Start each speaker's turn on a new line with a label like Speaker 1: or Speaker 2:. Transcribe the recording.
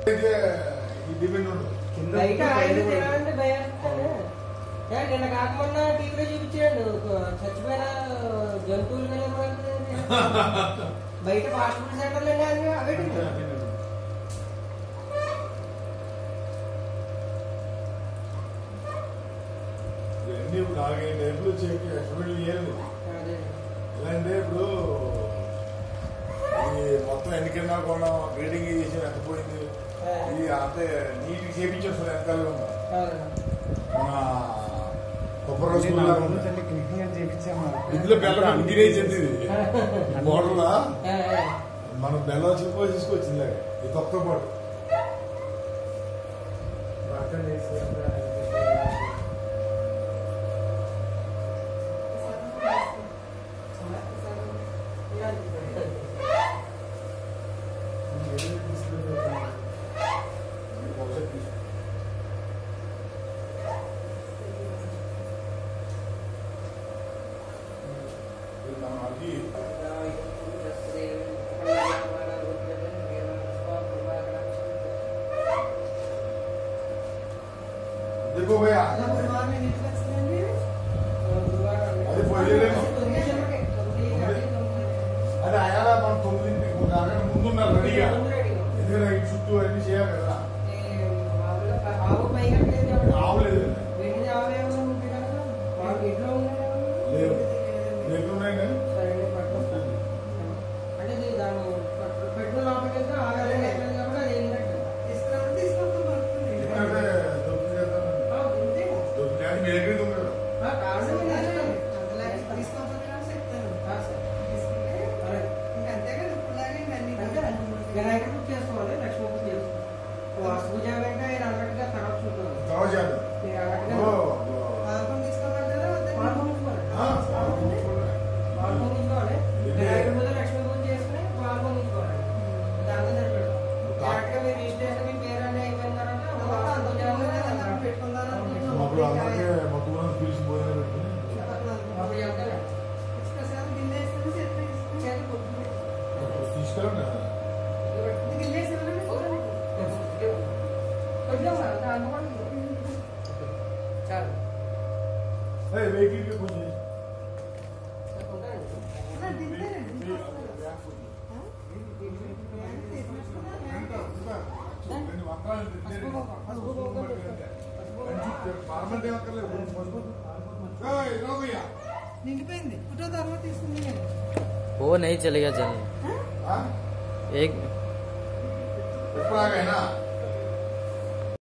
Speaker 1: నిన్న కాకమన్నా టీవీలో చూపించాడు చచ్చిపోయిన జంతువులు బయట ఫాస్ట్ ఫుడ్ సెంటర్లు అవే
Speaker 2: ఎలా అంటే ఇప్పుడు మొత్తం ఎన్నికన్నా కూడా గ్రేడింగ్ చేసి ఎంత పోయింది ఇది అంతే నీటికి చేపించేస్తుంది వెనకాల మన కొబ్బరి ఇందులో బెల్లం గిరేసింది మోడల్లా మనం బెల్లం చిప్పు తీసుకొచ్చింది ఈ తొక్కతో పాటు देखो भैया अरे పోయేలేమో అదే అయాలా మనం 9ంటికి ముందున్న రెడీగా ఎందుకంటే ఈ చుట్టూ అన్ని చేయాలి కదా ఆవులేదు
Speaker 3: वो नहीं चलेगा चल एक
Speaker 2: है ना